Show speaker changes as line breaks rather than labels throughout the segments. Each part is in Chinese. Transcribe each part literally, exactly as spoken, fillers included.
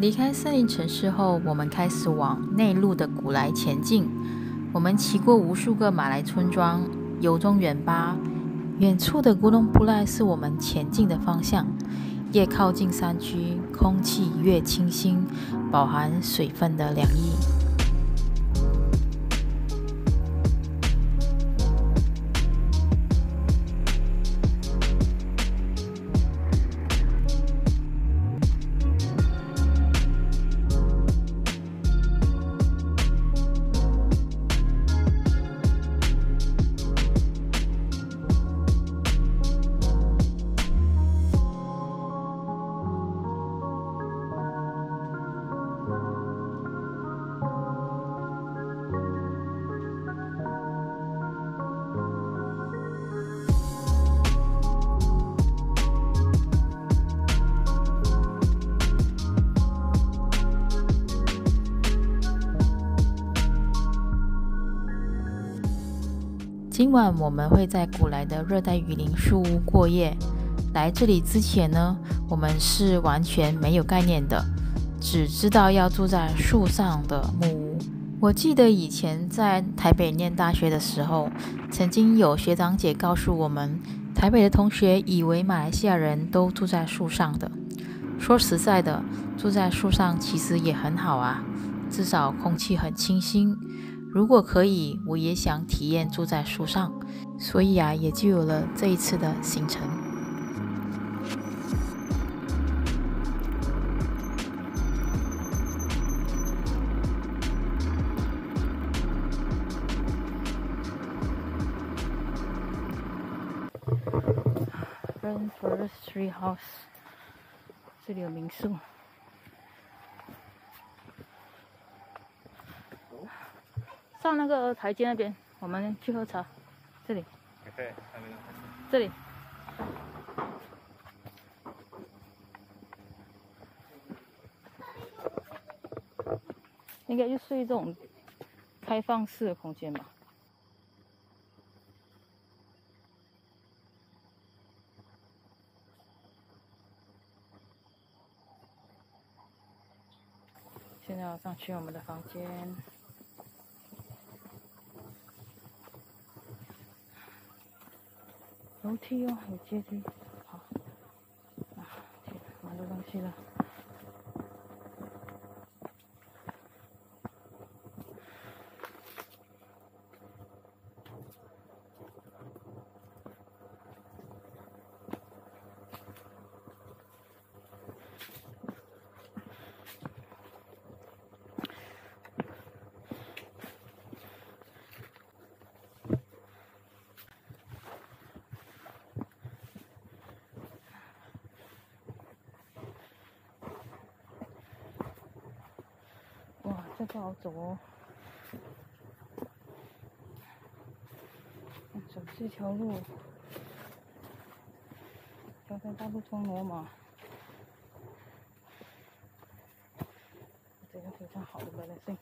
离开森林城市后，我们开始往内陆的古来前进。我们骑过无数个马来村庄，由衷远巴。远处的咕隆布赖是我们前进的方向。越靠近山区，空气越清新，饱含水分的凉意。今晚我们会在古来的热带雨林树屋过夜。来这里之前呢，我们是完全没有概念的，只知道要住在树上的木屋。我记得以前在台北念大学的时候，曾经有学长姐告诉我们，台北的同学以为马来西亚人都住在树上的。说实在的，住在树上其实也很好啊，至少空气很清新。如果可以，我也想体验住在树上，所以啊，也就有了这一次的行程。Rainforest Tree House， 这里有民宿。上那个台阶那边，我们去喝茶。这里，这里。应该就是一种开放式的空间吧。现在要上去我们的房间。楼梯哦，有阶梯，好，啊，天，蛮多东西的。哇，这不好走哦。走这条路，交通大路通罗马，这个非常好的百姓。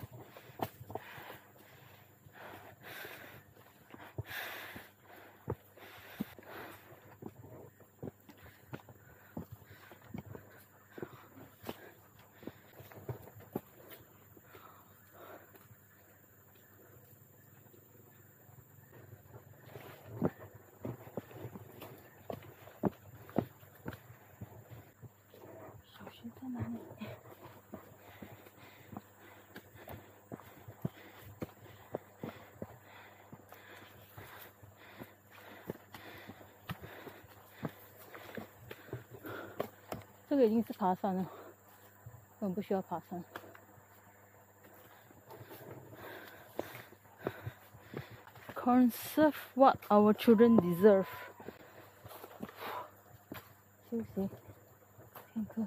在哪里？这个已经是爬山了，根本不需要爬山。Conserve what our children deserve。休息片刻。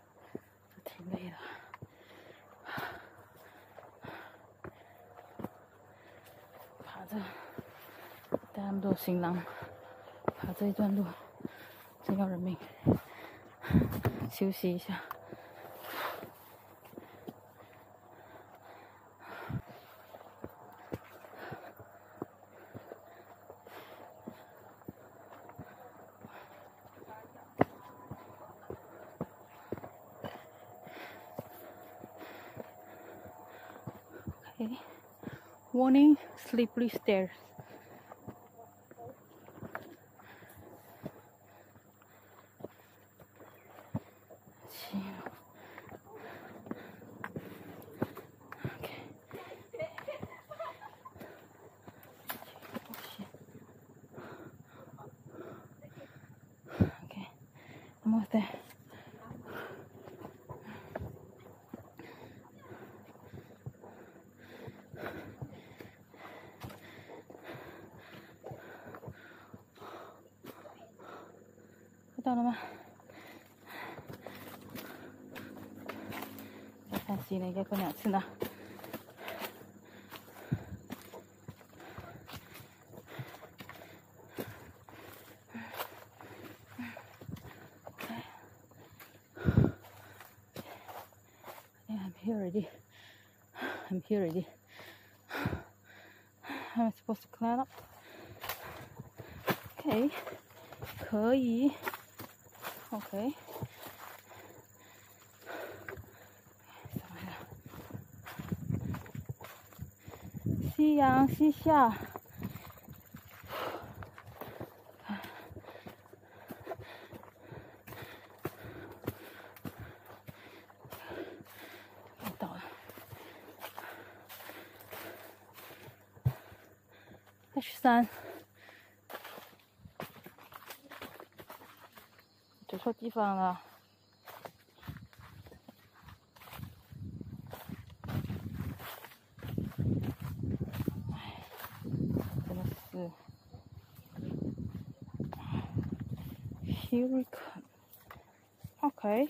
累了。
么多行囊，爬这一段路真要人命。休息一下。Okay. Warning: slippery stairs. Okay, almost there. Có tao đâu mà. 再看戏呢，应该分两次呢。I'm here already. I'm here already. How am I supposed to climb up? Okay. 可以。OK。夕阳西下。到了。H 三。走错地方了。哎，真的是。Here we come. OK。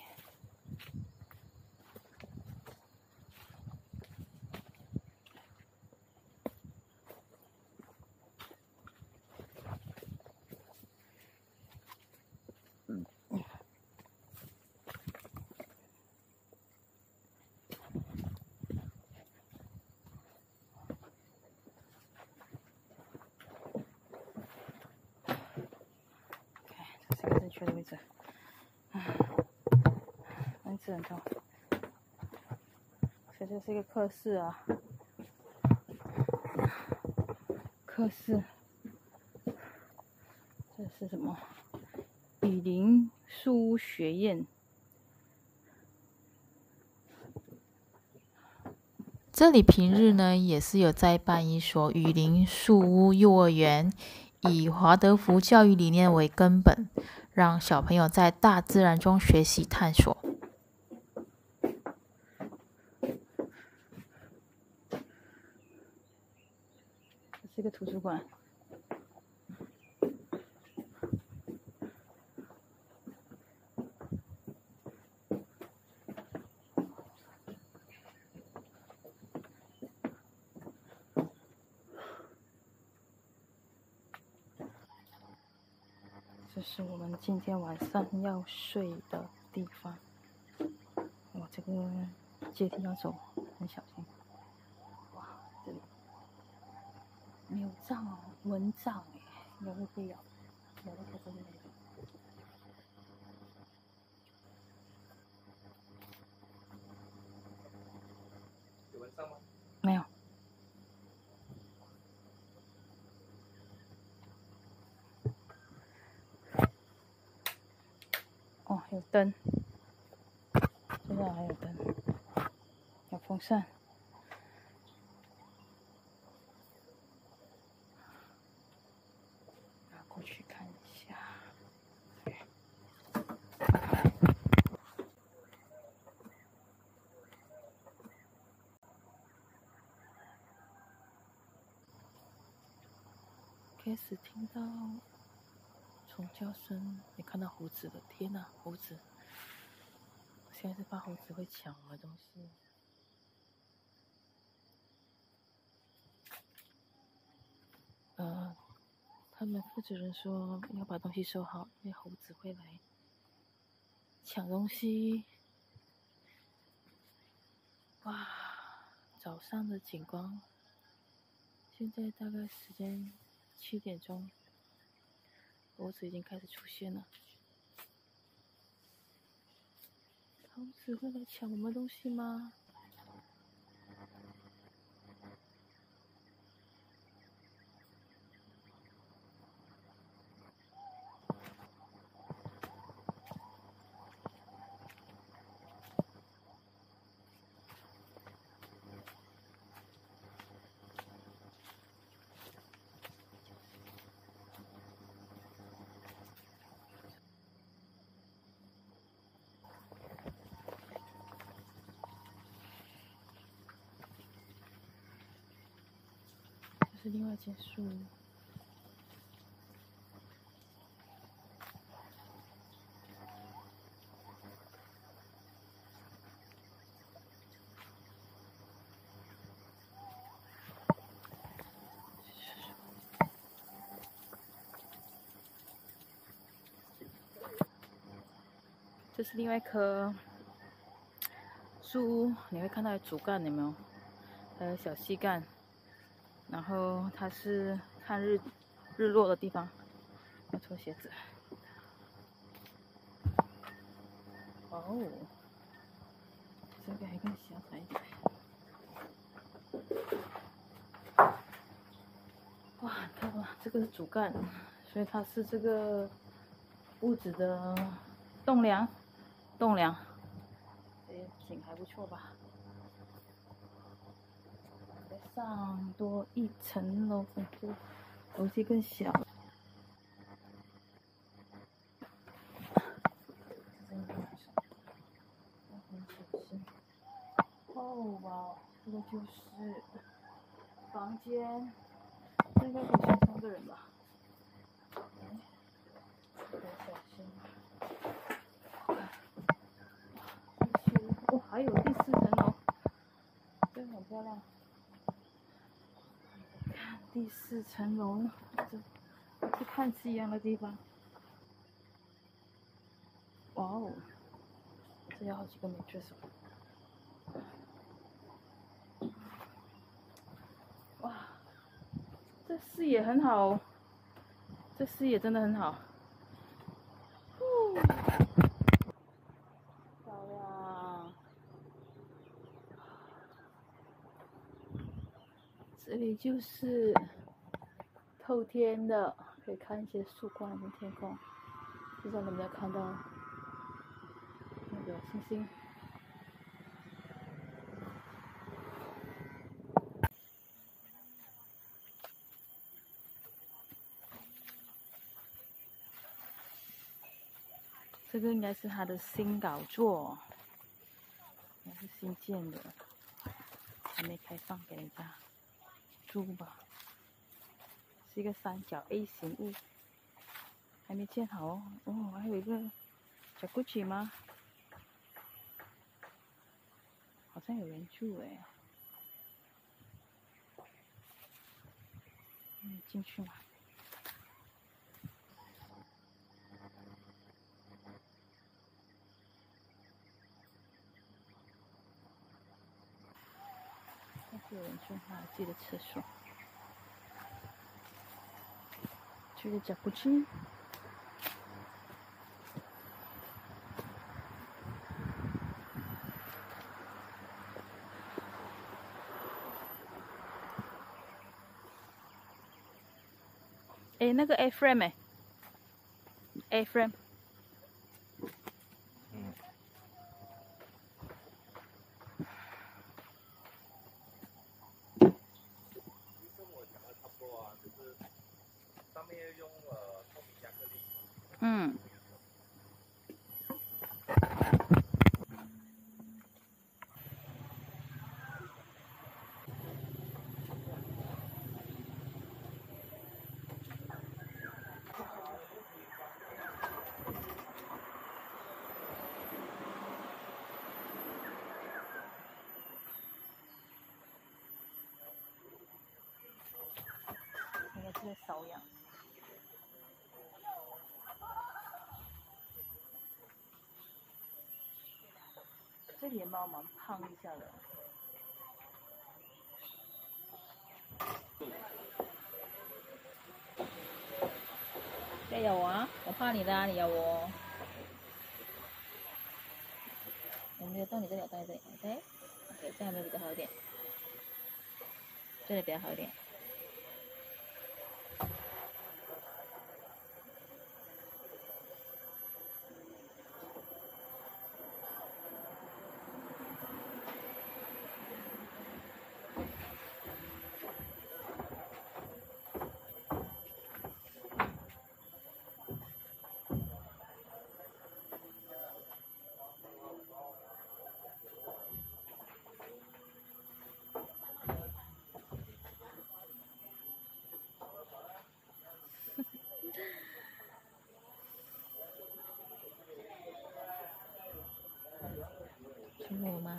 这是个正确的位置。蚊子很痛。所以这是一个课室啊。课室。这是什么？雨林树屋学院。
这里平日呢也是有在办一所雨林树屋幼儿园，以华德福教育理念为根本，让小朋友在大自然中学习探索。
这是一个图书馆。这是我们今天晚上要睡的地方。哇，这个阶梯要走，很小心。哇，这里没有障哦，蚊帐哎，应该会被咬，咬到头发的那种。有蚊帐吗？没有。哦，有灯，现在还有灯，有风扇。拿过去看一下。开始听到虫叫声，也看到猴子了。天哪，猴子！我现在是怕猴子会抢我的东西。呃， 他们负责人说要把东西收好，因为猴子会来抢东西。哇，早上的景观，现在大概时间七点钟，猴子已经开始出现了。猴子会来抢我们东西吗？这是另外一间树屋。这是另外一棵树屋，你会看到有主干，有没有？还有小细干。然后它是看日日落的地方，要脱鞋子。哦，这个还更小才一点。哇，你看吧，这个是主干，所以它是这个屋子的栋梁，栋梁。这景还不错吧？上多一层楼，这个楼梯更小。哦哇，这个就是房间，应该可以睡三个人吧？得小心。哇，还有第四层楼，真的很漂亮。看第四层楼，这是看夕阳的地方。哇哦，这有好几个美剧手。哇，这视野很好，这视野真的很好。漂亮。这里就是透天的，可以看一些曙光跟天空。不知道能不能看到那个星星。这个应该是他的新搞作，应该是新建的，还没开放给人家住吧。是一个三角 A 型屋，还没建好哦。哦，还有一个jacuzzi吗？好像有人住哎。嗯，进去嘛。要是有人住，还有自己的厕所。这个jacuzzi。哎，那个 A-frame 哎 ，A-frame。嗯。跟我讲的差不多啊，就是上面用了透明亚克力。嗯。应该是在瘙痒。 这野猫蛮胖一下的。不要咬我啊！我怕你的啊，你咬我。我没有到你这里，我到你这里 ，OK，OK， 这样有没有比较好一点？这里比较好一点。亲我吗？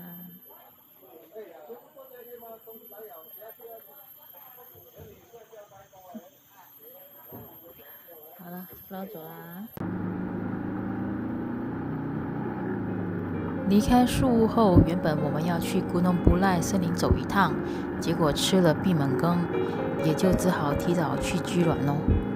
好了，不要走啦。离开树屋后，原本我们要去古农布赖森林走一趟，结果吃了闭门羹，也就只好提早去居銮喽。